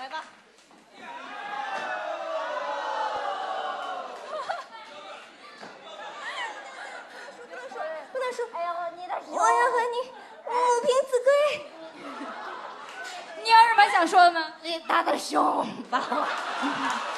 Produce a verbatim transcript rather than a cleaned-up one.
来吧。 不能说， 哎呀，你的手， 我要和你母凭子贵。 你有什么想说的吗？ 你大的胸吧。